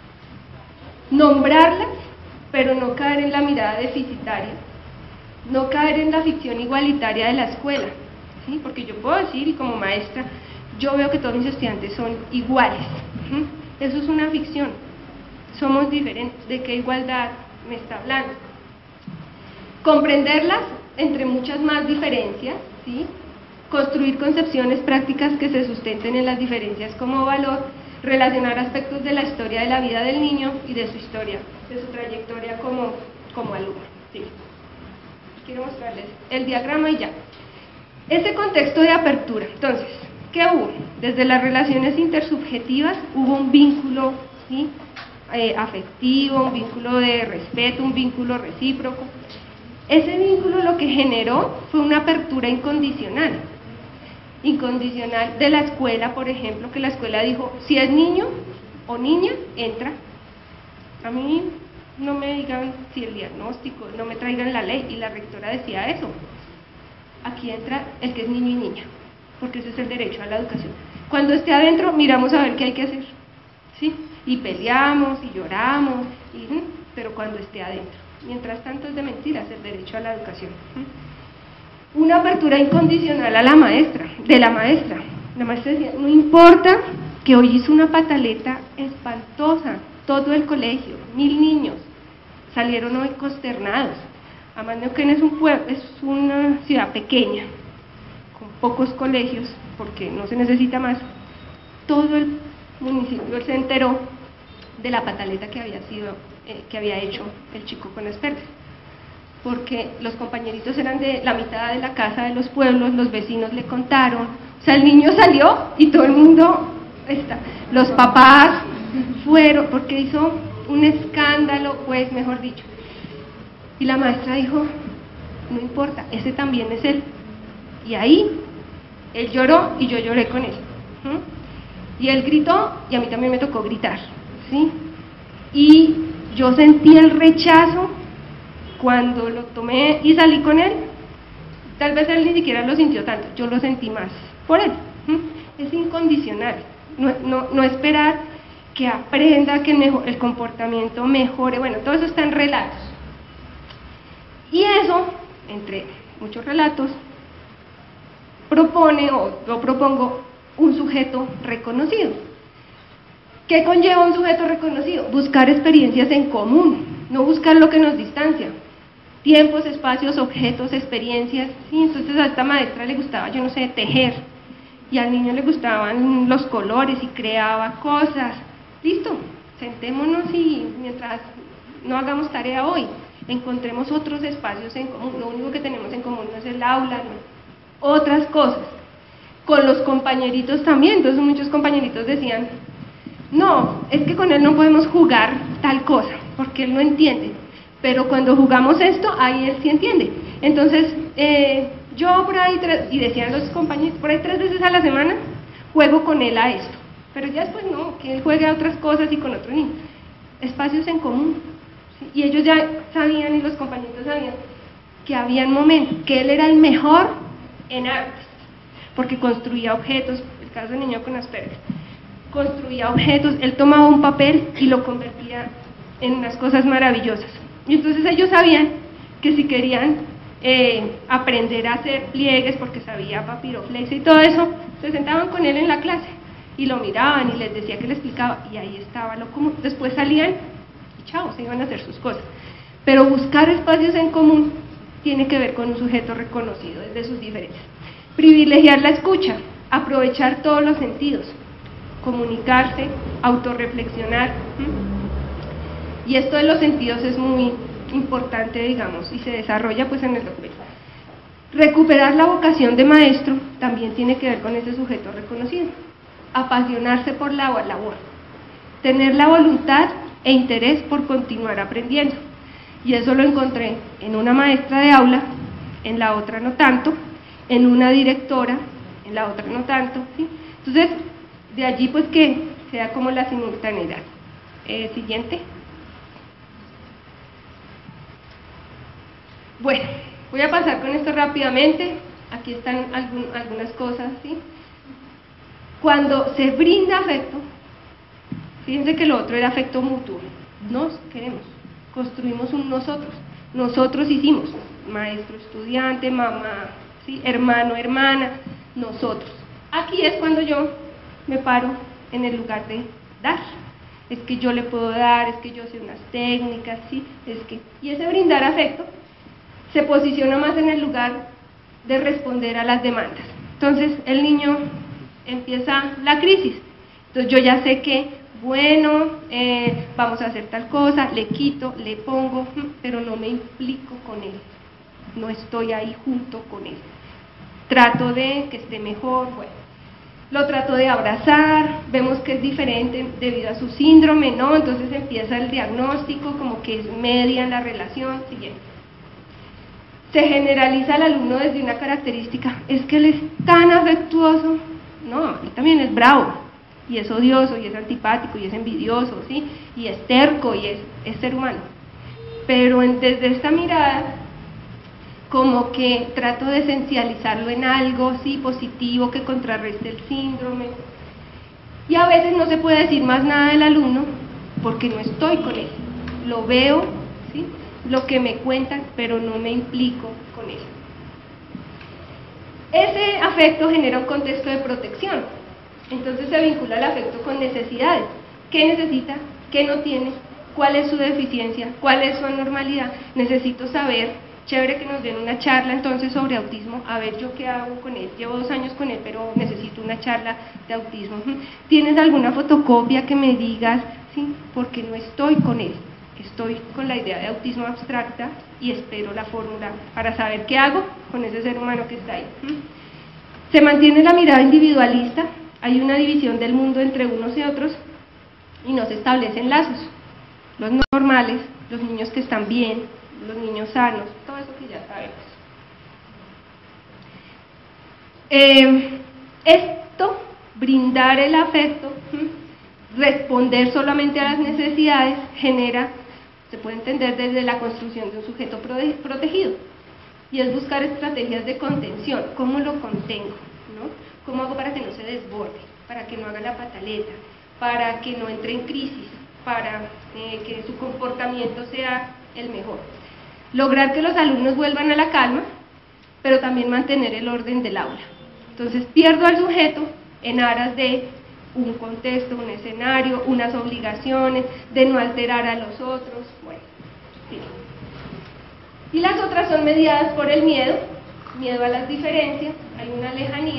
nombrarlas, pero no caer en la mirada deficitaria, no caer en la ficción igualitaria de la escuela, ¿sí? Porque yo puedo decir, y como maestra, yo veo que todos mis estudiantes son iguales, ¿sí? Eso es una ficción, somos diferentes. ¿De qué igualdad me está hablando? Comprenderlas entre muchas más diferencias, ¿sí? Construir concepciones prácticas que se sustenten en las diferencias como valor, relacionar aspectos de la historia de la vida del niño y de su historia, de su trayectoria como, como alumno, ¿sí? Quiero mostrarles el diagrama y ya. Ese contexto de apertura, entonces, ¿qué hubo? Desde las relaciones intersubjetivas hubo un vínculo, ¿sí? eh, afectivo, un vínculo de respeto, un vínculo recíproco. Ese vínculo lo que generó fue una apertura incondicional, incondicional de la escuela, por ejemplo, que la escuela dijo, si es niño o niña, entra. A mí no me digan si el diagnóstico, no me traigan la ley, y la rectora decía eso. Aquí entra el que es niño y niña, porque ese es el derecho a la educación. Cuando esté adentro, miramos a ver qué hay que hacer, ¿sí? Y peleamos, y lloramos, y, pero cuando esté adentro. Mientras tanto es de mentiras el derecho a la educación. Una apertura incondicional a la maestra, de la maestra. La maestra decía, no importa que hoy hizo una pataleta espantosa, todo el colegio, mil niños, salieron hoy consternados. Además, Neuquén es un pueblo, es una ciudad pequeña, con pocos colegios, porque no se necesita más. Todo el municipio se enteró de la pataleta que había sido, eh, que había hecho el chico con Asperger, porque los compañeritos eran de la mitad de la casa de los pueblos, los vecinos le contaron, o sea, el niño salió y todo el mundo, está, los papás fueron, porque hizo un escándalo, pues, mejor dicho. Y la maestra dijo, no importa, ese también es él. Y ahí, él lloró y yo lloré con él. ¿Mm? Y él gritó y a mí también me tocó gritar, ¿sí? Y yo sentí el rechazo cuando lo tomé y salí con él. Tal vez él ni siquiera lo sintió tanto, yo lo sentí más por él. ¿Mm? Es incondicional, no, no, no esperar que aprenda, que mejor, el comportamiento mejore. Bueno, todo eso está en relatos. Y eso, entre muchos relatos, propone, o yo propongo, un sujeto reconocido. ¿Qué conlleva un sujeto reconocido? Buscar experiencias en común, no buscar lo que nos distancia. Tiempos, espacios, objetos, experiencias. ¿Sí? Entonces a esta maestra le gustaba, yo no sé, tejer, y al niño le gustaban los colores y creaba cosas. Listo, sentémonos y mientras no hagamos tarea hoy, encontremos otros espacios en común. Lo único que tenemos en común no es el aula, no, otras cosas. Con los compañeritos también, entonces muchos compañeritos decían, no, es que con él no podemos jugar tal cosa, porque él no entiende, pero cuando jugamos esto, ahí él sí entiende. Entonces, eh, yo por ahí, y decían los compañeros, por ahí tres veces a la semana, juego con él a esto, pero ya después no, que él juegue a otras cosas y con otros niños. Espacios en común. Y ellos ya sabían, y los compañeros sabían, que había momentos, que él era el mejor en artes, porque construía objetos, el caso del niño con Asperger, construía objetos, él tomaba un papel y lo convertía en unas cosas maravillosas. Y entonces ellos sabían que si querían eh, aprender a hacer pliegues, porque sabía papiroflexia y todo eso, se sentaban con él en la clase, y lo miraban, y les decía que le explicaba, y ahí estaba lo común. Después salían, chao, se iban a hacer sus cosas. Pero buscar espacios en común tiene que ver con un sujeto reconocido desde sus diferencias. Privilegiar la escucha, aprovechar todos los sentidos, comunicarse, autorreflexionar. ¿Mm? Y esto de los sentidos es muy importante, digamos, y se desarrolla pues en el documento. Recuperar la vocación de maestro también tiene que ver con ese sujeto reconocido. Apasionarse por la labor, tener la voluntad e interés por continuar aprendiendo. Y eso lo encontré en una maestra de aula, en la otra no tanto, en una directora, en la otra no tanto, ¿sí? Entonces, de allí pues que sea como la simultaneidad. Eh, siguiente. Bueno, voy a pasar con esto rápidamente. Aquí están algún, algunas cosas, ¿sí? Cuando se brinda afecto, fíjense que lo otro era afecto mutuo. Nos queremos, construimos un nosotros. Nosotros hicimos, maestro, estudiante, mamá, ¿sí? Hermano, hermana, nosotros. Aquí es cuando yo me paro en el lugar de dar. Es que yo le puedo dar, es que yo sé unas técnicas, ¿sí? Es que, y ese brindar afecto se posiciona más en el lugar de responder a las demandas. Entonces el niño empieza la crisis, entonces yo ya sé que, bueno, eh, vamos a hacer tal cosa, le quito, le pongo, pero no me implico con él, no estoy ahí junto con él, trato de que esté mejor, bueno, lo trato de abrazar, vemos que es diferente debido a su síndrome, ¿no? Entonces empieza el diagnóstico, como que es media en la relación, siguiente. Se generaliza al alumno desde una característica, es que él es tan afectuoso, no, él también es bravo, y es odioso, y es antipático, y es envidioso, ¿sí? Y es terco, y es, es ser humano. Pero en, desde esta mirada, como que trato de esencializarlo en algo, ¿sí? Positivo, que contrarreste el síndrome. Y a veces no se puede decir más nada del alumno, porque no estoy con él, lo veo, ¿sí? Lo que me cuentan, pero no me implico con él. Ese afecto genera un contexto de protección, entonces se vincula el afecto con necesidades. ¿Qué necesita? ¿Qué no tiene? ¿Cuál es su deficiencia? ¿Cuál es su anormalidad? Necesito saber, chévere que nos den una charla entonces sobre autismo, a ver yo qué hago con él, llevo dos años con él, pero necesito una charla de autismo. ¿Tienes alguna fotocopia que me digas? Sí, porque no estoy con él. Estoy con la idea de autismo abstracta y espero la fórmula para saber qué hago con ese ser humano que está ahí. Se mantiene la mirada individualista, hay una división del mundo entre unos y otros y no se establecen lazos. Los normales, los niños que están bien, los niños sanos, todo eso que ya sabemos. Eh, esto, brindar el afecto, responder solamente a las necesidades, genera, se puede entender desde la construcción de un sujeto protegido, y es buscar estrategias de contención. ¿Cómo lo contengo? ¿No? ¿Cómo hago para que no se desborde, para que no haga la pataleta, para que no entre en crisis, para eh, que su comportamiento sea el mejor? Lograr que los alumnos vuelvan a la calma, pero también mantener el orden del aula. Entonces pierdo al sujeto en aras de un contexto, un escenario, unas obligaciones, de no alterar a los otros, bueno, sí. Y las otras son mediadas por el miedo, miedo a las diferencias, hay una lejanía,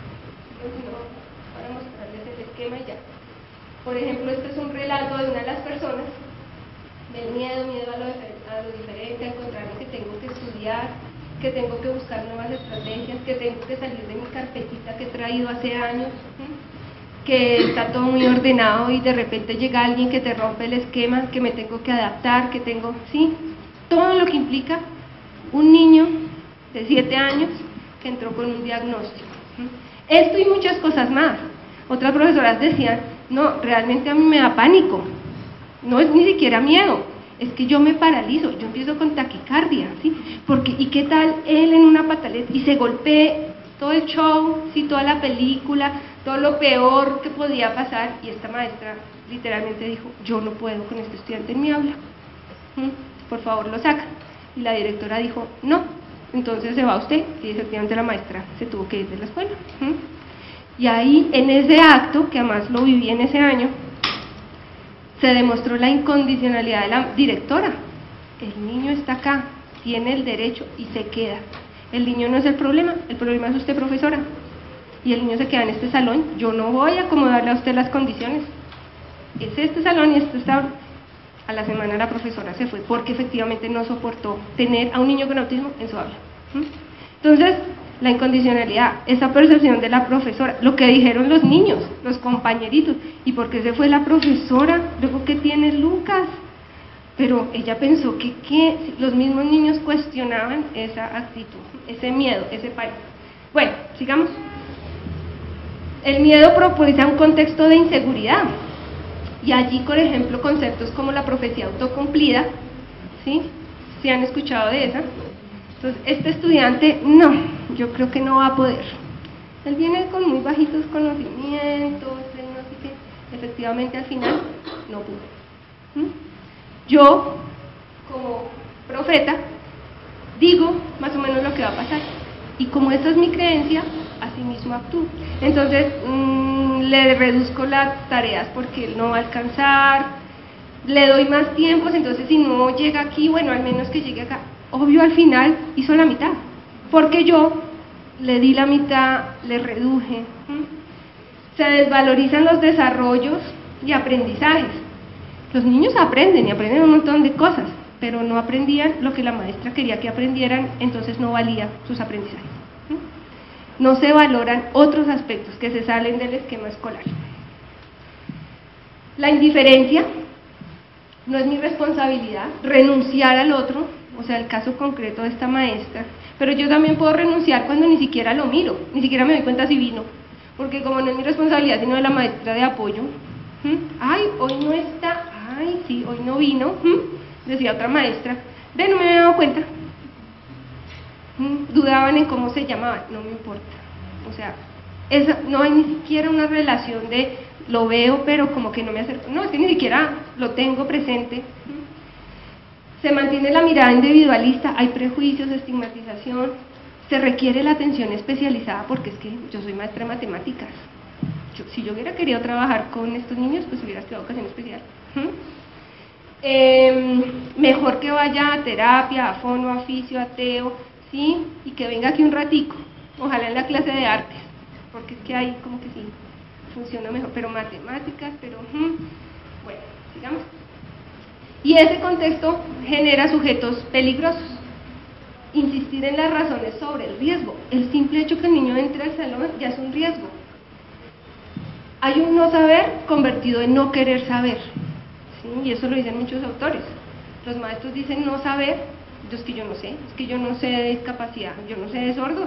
para mostrarles el esquema ya. Por ejemplo, este es un relato de una de las personas, del miedo, miedo a lo, a lo diferente, a encontrarme que tengo que estudiar, que tengo que buscar nuevas estrategias, que tengo que salir de mi carpetita que he traído hace años, ¿sí? Que está todo muy ordenado y de repente llega alguien que te rompe el esquema, que me tengo que adaptar, que tengo, ¿sí? Todo lo que implica un niño de siete años que entró con un diagnóstico. ¿Sí? Esto y muchas cosas más. Otras profesoras decían, no, realmente a mí me da pánico, no es ni siquiera miedo, es que yo me paralizo, yo empiezo con taquicardia, ¿sí? Porque, ¿y qué tal él en una pataleta y se golpee todo el show, ¿sí? Toda la película, todo lo peor que podía pasar? Y esta maestra literalmente dijo, yo no puedo con este estudiante en mi aula, ¿Mm? por favor lo saca. Y la directora dijo, no, entonces se va usted, y efectivamente la maestra se tuvo que ir de la escuela. ¿Mm? Y ahí, en ese acto, que además lo viví en ese año, se demostró la incondicionalidad de la directora. El niño está acá, tiene el derecho y se queda. El niño no es el problema, el problema es usted, profesora. y el niño se queda en este salón, yo no voy a acomodarle a usted las condiciones. Es este salón y este está. A la semana la profesora se fue porque efectivamente no soportó tener a un niño con autismo en su aula. ¿Mm? Entonces, la incondicionalidad, esa percepción de la profesora, lo que dijeron los niños, los compañeritos, ¿y por qué se fue la profesora? Luego, ¿qué tiene Lucas? Pero ella pensó que, que los mismos niños cuestionaban esa actitud, ese miedo, ese pánico. Bueno, sigamos. El miedo propicia un contexto de inseguridad. Y allí, por ejemplo, conceptos como la profecía autocumplida, ¿sí? ¿Sí han escuchado de esa? Entonces, este estudiante, no, yo creo que no va a poder. Él viene con muy bajitos conocimientos, él no sé qué, efectivamente al final no pudo. ¿Mm? Yo, como profeta, digo más o menos lo que va a pasar. Y como esa es mi creencia, así mismo actúo. Entonces, mmm, le reduzco las tareas porque él no va a alcanzar, le doy más tiempos, entonces si no llega aquí, bueno, al menos que llegue acá. Obvio, al final hizo la mitad, porque yo le di la mitad, le reduje. ¿Mm? Se desvalorizan los desarrollos y aprendizajes. Los niños aprenden y aprenden un montón de cosas, pero no aprendían lo que la maestra quería que aprendieran, entonces no valía sus aprendizajes. ¿Mm? No se valoran otros aspectos que se salen del esquema escolar. La indiferencia no es mi responsabilidad, renunciar al otro, o sea, el caso concreto de esta maestra, pero yo también puedo renunciar cuando ni siquiera lo miro, ni siquiera me doy cuenta si vino, porque como no es mi responsabilidad sino de la maestra de apoyo, ¿hmm? Ay, hoy no está, ay, sí, hoy no vino, ¿hmm? Decía otra maestra, ve, no me había dado cuenta, ¿hmm? Dudaban en cómo se llamaban, no me importa, o sea, esa, no hay ni siquiera una relación de lo veo pero como que no me acerco, no, es que ni siquiera lo tengo presente. Se mantiene la mirada individualista, hay prejuicios, estigmatización, se requiere la atención especializada porque es que yo soy maestra de matemáticas. Yo, si yo hubiera querido trabajar con estos niños, pues hubiera estudiado educación especial. ¿Mm? Eh, mejor que vaya a terapia, a fono, a fisio, a teo, ¿sí? Y que venga aquí un ratico, ojalá en la clase de artes, porque es que ahí como que sí, funciona mejor, pero matemáticas, pero... ¿hmm? Bueno, sigamos. Y ese contexto genera sujetos peligrosos. Insistir en las razones sobre el riesgo. El simple hecho que el niño entre al salón ya es un riesgo. Hay un no saber convertido en no querer saber, ¿sí? Y eso lo dicen muchos autores. Los maestros dicen no saber, es que yo no sé, es que yo no sé de discapacidad, yo no sé de sordos.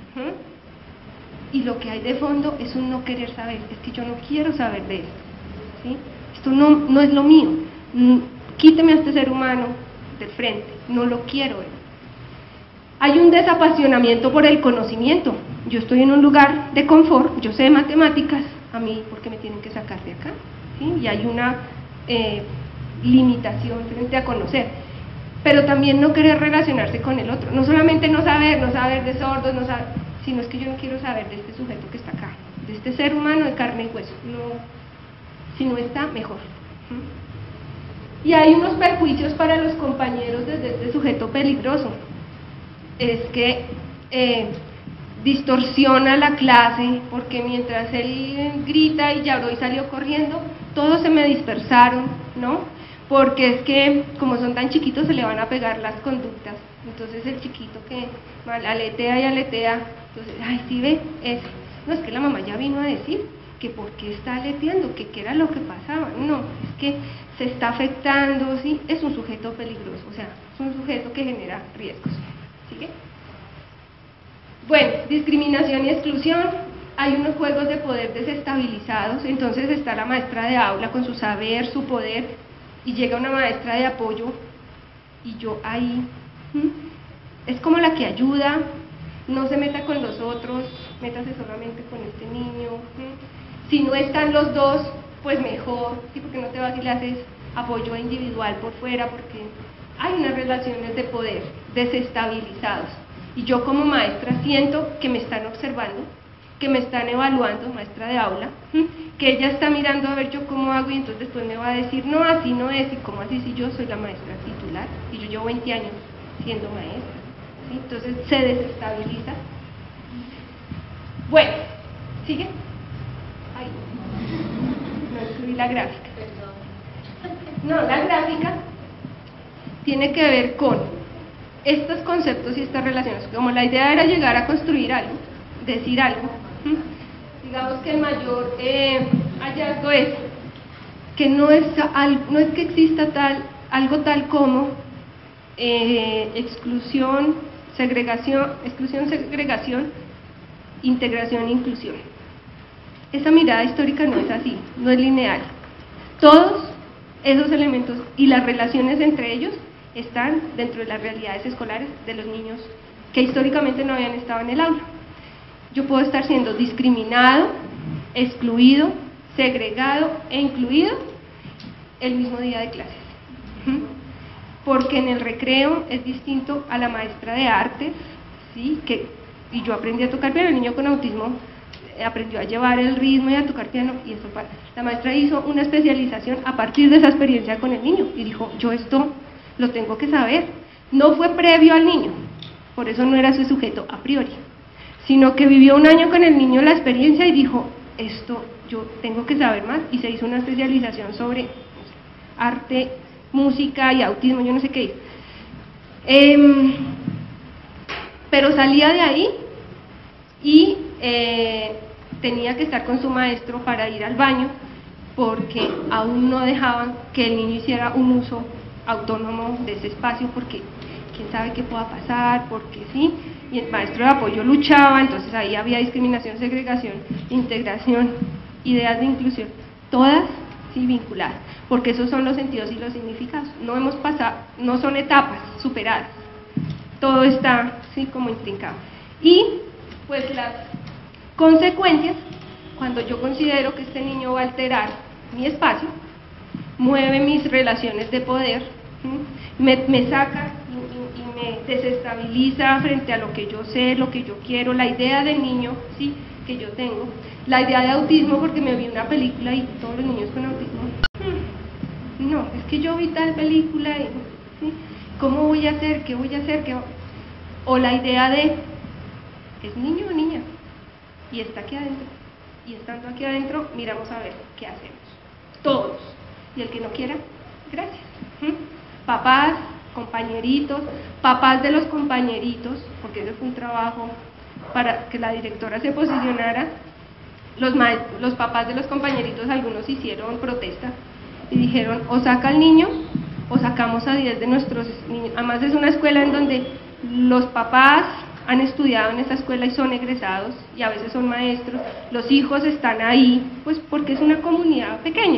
¿Mm? Y lo que hay de fondo es un no querer saber, es que yo no quiero saber de esto, ¿sí? Esto no, no es lo mío. Quíteme a este ser humano del frente, no lo quiero ver. Hay un desapasionamiento por el conocimiento. Yo estoy en un lugar de confort, yo sé de matemáticas, a mí, ¿por qué me tienen que sacar de acá? ¿Sí? Y hay una eh, limitación frente a conocer, pero también no querer relacionarse con el otro, no solamente no saber, no saber de sordos, no saber, sino es que yo no quiero saber de este sujeto que está acá, de este ser humano de carne y hueso, no, si no está, mejor. ¿Mm? Y hay unos perjuicios para los compañeros desde este sujeto peligroso. Es que eh, distorsiona la clase, porque mientras él grita y lloró y salió corriendo, todos se me dispersaron, ¿no? Porque es que, como son tan chiquitos, se le van a pegar las conductas. Entonces el chiquito que mal, aletea y aletea, entonces, ay, sí ve, eso. No, es que la mamá ya vino a decir que por qué está aleteando, que qué era lo que pasaba. No, es que se está afectando, ¿sí? Es un sujeto peligroso, o sea, es un sujeto que genera riesgos. ¿Sigue? Bueno, discriminación y exclusión. Hay unos juegos de poder desestabilizados, entonces está la maestra de aula con su saber, su poder, y llega una maestra de apoyo, y yo ahí, ¿hmm? Es como la que ayuda, no se meta con los otros, métase solamente con este niño, ¿hmm? Si no están los dos, pues mejor, ¿sí? Porque no te vas y le haces apoyo individual por fuera, porque hay unas relaciones de poder desestabilizados, y yo como maestra siento que me están observando, que me están evaluando, maestra de aula, ¿sí? Que ella está mirando a ver yo cómo hago, y entonces después me va a decir, no, así no es, y cómo así si yo soy la maestra titular, y yo llevo veinte años siendo maestra, ¿sí? Entonces se desestabiliza. Bueno, ¿Sigue? Ay, no incluí la gráfica. No, la gráfica tiene que ver con estos conceptos y estas relaciones. Como la idea era llegar a construir algo, decir algo, digamos que el mayor eh, hallazgo es que no es, no es que exista tal, algo tal como eh, exclusión, segregación, exclusión, segregación, integración e inclusión. Esa mirada histórica no es así, no es lineal. Todos esos elementos y las relaciones entre ellos están dentro de las realidades escolares de los niños que históricamente no habían estado en el aula. Yo puedo estar siendo discriminado, excluido, segregado e incluido el mismo día de clases. Porque en el recreo es distinto a la maestra de artes, ¿sí? que, y yo aprendí a tocar piano, el niño con autismo aprendió a llevar el ritmo y a tocar piano, y eso para. La maestra hizo una especialización a partir de esa experiencia con el niño, y dijo, yo esto lo tengo que saber. No fue previo al niño, por eso no era su sujeto a priori, sino que vivió un año con el niño la experiencia y dijo, esto yo tengo que saber más, y se hizo una especialización sobre no sé, arte, música y autismo, yo no sé qué hizo. Eh, pero salía de ahí y eh, tenía que estar con su maestro para ir al baño, porque aún no dejaban que el niño hiciera un uso autónomo de ese espacio, porque quién sabe qué pueda pasar, porque sí, y el maestro de apoyo luchaba, entonces ahí había discriminación, segregación, integración, ideas de inclusión, todas sí vinculadas, porque esos son los sentidos y los significados, no hemos pasado, no son etapas superadas, todo está sí como intrincado. Y pues las consecuencias, cuando yo considero que este niño va a alterar mi espacio, mueve mis relaciones de poder, me, me saca y, y, y me desestabiliza frente a lo que yo sé, lo que yo quiero, la idea de niño ¿sí? que yo tengo, la idea de autismo, porque me vi una película y todos los niños con autismo, no, es que yo vi tal película y ¿sí? ¿cómo voy a hacer? ¿Qué voy a hacer? ¿Qué? O la idea de, ¿es niño o niña? Y está aquí adentro, y estando aquí adentro, miramos a ver qué hacemos, todos, y el que no quiera, gracias. ¿Mm? Papás, compañeritos, papás de los compañeritos, porque ese fue un trabajo para que la directora se posicionara, los, los papás de los compañeritos, algunos hicieron protesta, y dijeron, o saca al niño, o sacamos a diez de nuestros niños. Además es una escuela en donde los papás han estudiado en esta escuela y son egresados, y a veces son maestros, los hijos están ahí, pues porque es una comunidad pequeña.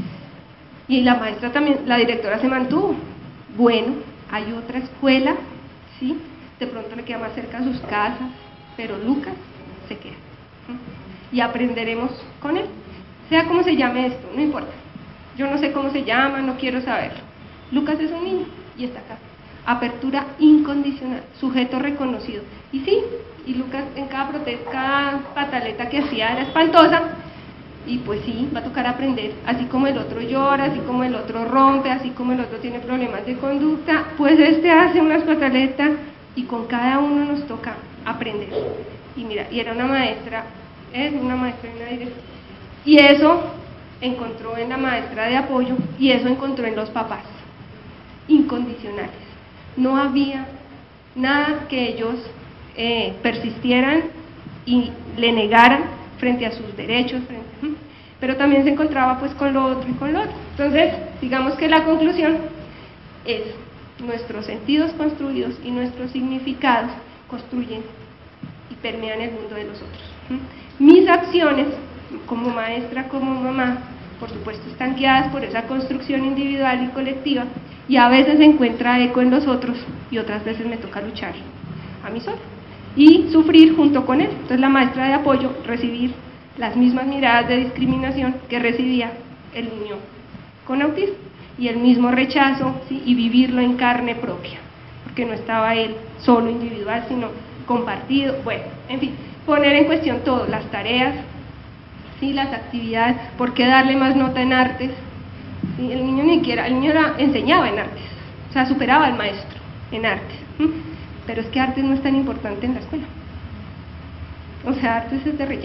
Y la maestra también, la directora se mantuvo. Bueno, hay otra escuela, ¿sí? De pronto le queda más cerca a sus casas, pero Lucas se queda. Y aprenderemos con él. Sea como se llame esto, no importa. Yo no sé cómo se llama, no quiero saberlo. Lucas es un niño y está acá. Apertura incondicional, sujeto reconocido. Y sí, y Lucas en cada protesta, cada pataleta que hacía era espantosa, y pues sí, va a tocar aprender, así como el otro llora, así como el otro rompe, así como el otro tiene problemas de conducta, pues este hace unas pataletas y con cada uno nos toca aprender. Y mira, y era una maestra, es una maestra y una directora, y eso encontró en la maestra de apoyo, y eso encontró en los papás, incondicionales. No había nada que ellos eh, persistieran y le negaran frente a sus derechos, frente, pero también se encontraba pues con lo otro y con lo otro. Entonces, digamos que la conclusión es, nuestros sentidos construidos y nuestros significados construyen y permean el mundo de los otros. Mis acciones, como maestra, como mamá, por supuesto están guiadas por esa construcción individual y colectiva, y a veces se encuentra eco en los otros, y otras veces me toca luchar a mí sola y sufrir junto con él. Entonces la maestra de apoyo, recibir las mismas miradas de discriminación que recibía el niño con autismo, y el mismo rechazo, ¿sí? Y vivirlo en carne propia, porque no estaba él solo individual, sino compartido. Bueno, en fin, poner en cuestión todo, las tareas, ¿sí? Las actividades, por qué darle más nota en artes, ¿sí? El niño ni siquiera, el niño era, enseñaba en artes, o sea, superaba al maestro en artes, ¿sí? Pero es que artes no es tan importante en la escuela, o sea, artes es de relleno,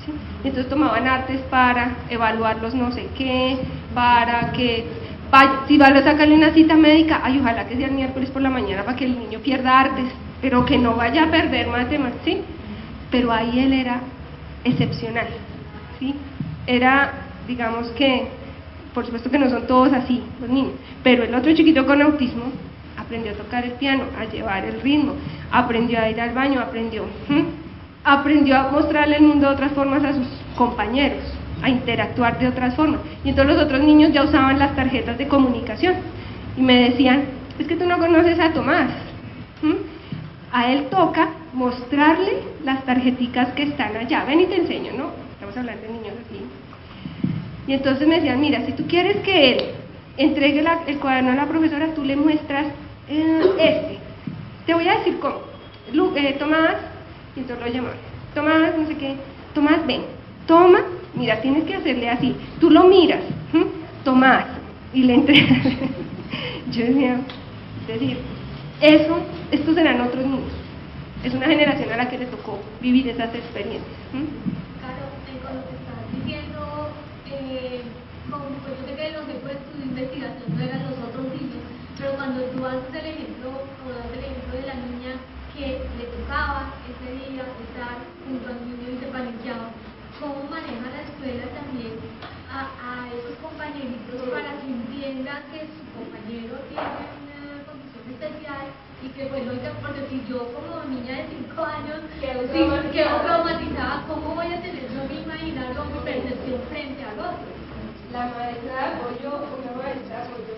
¿sí? Entonces tomaban artes para evaluar los no sé qué, para que, vaya, si van a sacarle una cita médica, ay, ojalá que sea el miércoles por la mañana para que el niño pierda artes, pero que no vaya a perder matemáticas, ¿sí? Pero ahí él era excepcional, ¿sí? Era, digamos que, por supuesto que no son todos así, los niños, pero el otro chiquito con autismo aprendió a tocar el piano, a llevar el ritmo, aprendió a ir al baño, aprendió, ¿sí? aprendió a mostrarle el mundo de otras formas a sus compañeros, a interactuar de otras formas, y entonces los otros niños ya usaban las tarjetas de comunicación, y me decían, es que tú no conoces a Tomás, ¿sí? A él toca mostrarle las tarjeticas que están allá, ven y te enseño, ¿no? Estamos hablando de niños así. Y entonces me decían, mira, si tú quieres que él entregue la, el cuaderno a la profesora, tú le muestras eh, este. Te voy a decir cómo. Lu, eh, Tomás, y entonces lo llamaban. Tomás, no sé qué. Tomás, ven. Toma, mira, tienes que hacerle así. Tú lo miras. ¿sí? Tomás. Y le entregas. Yo decía, es decir, eso, estos serán otros niños. Es una generación a la que le tocó vivir esas experiencias. ¿sí? Claro, con lo que estás diciendo, eh, como, pues yo sé que no se puede tu investigación no eran los otros niños, pero cuando tú haces el ejemplo, o das el ejemplo de la niña que le tocaba ese día estar junto al niño y se paniqueaba, ¿cómo maneja la escuela también a, a esos compañeritos para que entiendan que su compañero tiene una condición especial y que pues no, porque si yo como niña de cinco años quedo sí, traumatizada, ¿cómo voy a tener yo mi imaginario o mi percepción frente al otro? La maestra de apoyo, una maestra de apoyo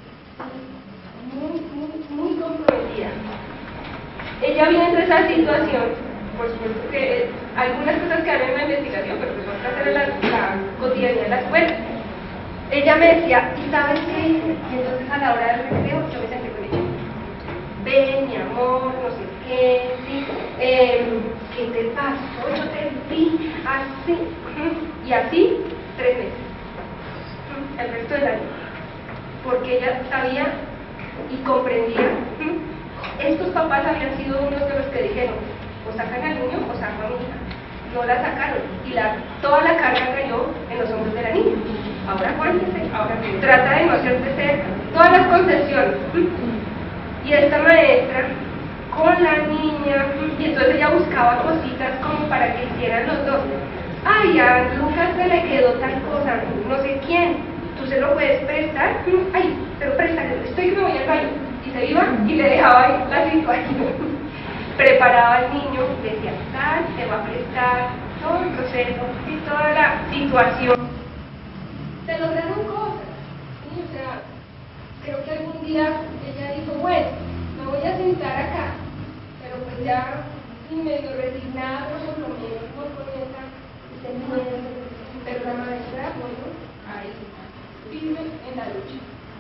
muy, muy, muy comprometida. Ella viendo esa situación, por supuesto que algunas cosas quedaron en la investigación, pero pues otras eran la, la cotidianidad de la escuela. Ella me decía, ¿y sabes qué hice? Y entonces a la hora del recreo yo me senté con ella. Ven, mi amor, no sé qué, ¿sí? eh, ¿qué te pasó? Yo te vi así, y así, tres meses, el resto del año, porque ella sabía y comprendía, estos papás habían sido unos de los que dijeron, o sacan al niño o sacan a mi hija, no la sacaron, y la, toda la carga cayó en los hombros de la niña. Ahora acuérdense, ahora trata de no hacerte ser todas las concesiones. Y esta maestra con la niña, y entonces ella buscaba cositas como para que hicieran los dos. Ay, a Lucas se le quedó tal cosa, no sé quién, tú se lo puedes prestar, ay, pero préstale, estoy que me voy al baño. Y se iba y le dejaba ahí la situación. Preparaba al niño, le decía, tal, te va a prestar todo el proceso y toda la situación. Se lograron cosas, ¿sí? O sea, creo que algún día ella dijo, bueno, me voy a sentar acá, pero pues ya medio resignado, por lo menos no con esa sentimiento, pero la maestra, bueno, ahí, firme en la lucha.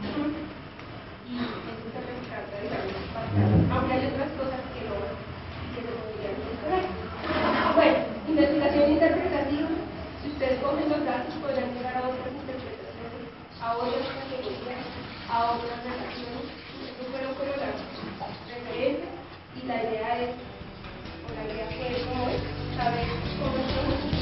Y eso se rescata, digamos, bastante, aunque hay otras cosas que no, que no podrían mejorar. Bueno, investigación interpretativa, si ustedes cogen los datos podrán llegar a otras interpretaciones, a otras categorías, a otras relaciones. Estos fueron como las referencias y la idea es, o la idea fue como es, saber cómo es